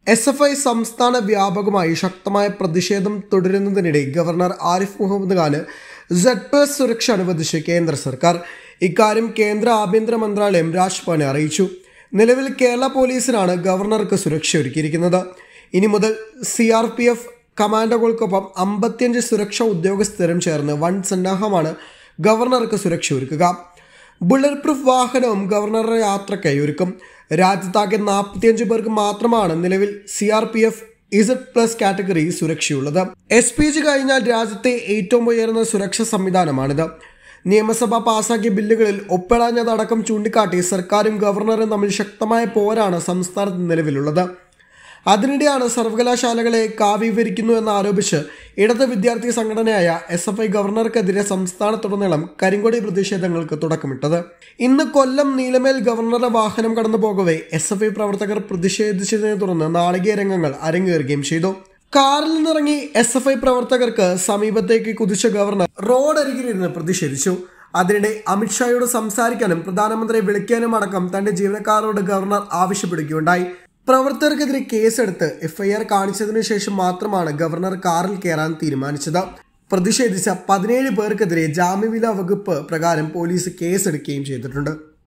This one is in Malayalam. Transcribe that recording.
SFI സംസ്ഥാന വ്യാപകമായി ശക്തമായ പ്രതിഷേധം തുടരുന്നതിനിടെ ഗവർണർ ആരിഫ് മുഹമ്മദ് ഖാന് Z+ സുരക്ഷ അനുവദിച്ച് കേന്ദ്ര സർക്കാർ. ഇക്കാര്യം കേന്ദ്ര ആഭ്യന്തര മന്ത്രാലയം രാജ്ഭവനെ അറിയിച്ചു. നിലവിൽ കേരള പോലീസിനാണ് ഗവർണർക്ക് സുരക്ഷ ഒരുക്കിയിരിക്കുന്നത്. ഇനി മുതൽ CRPF കമാൻഡോകൾക്കൊപ്പം 55 സുരക്ഷാ ഉദ്യോഗസ്ഥരും ചേർന്ന് വൻ സന്നാഹമാണ് ഗവർണർക്ക് സുരക്ഷ ഒരുക്കുക. ബുള്ളറ്റ് പ്രൂഫ് വാഹനവും ഗവർണറുടെ യാത്രയ്ക്കായി ഒരുക്കും. രാജ്യത്താകെ 45 പേർക്ക് മാത്രമാണ് നിലവിൽ CRPF Z+ കാറ്റഗറി സുരക്ഷയുള്ളത്. SPG കഴിഞ്ഞാൽ രാജ്യത്തെ ഏറ്റവും ഉയർന്ന സുരക്ഷാ സംവിധാനമാണിത്. നിയമസഭ പാസാക്കിയ ബില്ലുകളിൽ ഒപ്പിടാഞ്ഞതടക്കം ചൂണ്ടിക്കാട്ടി സർക്കാരും ഗവർണറും തമ്മിൽ ശക്തമായ പോരാണ് സംസ്ഥാനത്ത് നിലവിലുള്ളത്. അതിനിടെയാണ് സർവകലാശാലകളെ കാവ്യവരിക്കുന്നു എന്നാരോപിച്ച് ഇടത് വിദ്യാർത്ഥി സംഘടനയായ SFI ഗവർണർക്കെതിരെ സംസ്ഥാനത്തുടനീളം കരിങ്കൊടി പ്രതിഷേധങ്ങൾക്ക് തുടക്കമിട്ടത്. ഇന്ന് കൊല്ലം നീലമേൽ ഗവർണറുടെ വാഹനം കടന്നു പോകവേ SFI പ്രവർത്തകർ പ്രതിഷേധിച്ചതിനെ തുടർന്ന് നാടകീയ രംഗങ്ങൾ അരങ്ങേറുകയും ചെയ്തു. കാറിൽ നിന്നിറങ്ങി SFI പ്രവർത്തകർക്ക് സമീപത്തേക്ക് കുതിച്ച ഗവർണർ റോഡരികിലിരുന്ന് പ്രതിഷേധിച്ചു. അതിനിടെ അമിത്ഷായോട് സംസാരിക്കാനും പ്രധാനമന്ത്രിയെ വിളിക്കാനും അടക്കം തന്റെ ജീവനക്കാരോട് ഗവർണർ ആവശ്യപ്പെടുകയുണ്ടായി. പ്രവർത്തകർക്കെതിരെ കേസെടുത്ത് FIR കാണിച്ചതിനു ശേഷം മാത്രമാണ് ഗവർണർ കാറിൽ കയറാൻ തീരുമാനിച്ചത്. പ്രതിഷേധിച്ച 17 പേർക്കെതിരെ ജാമ്യമില്ലാ വകുപ്പ് പ്രകാരം പോലീസ് കേസെടുക്കുകയും ചെയ്തിട്ടുണ്ട്.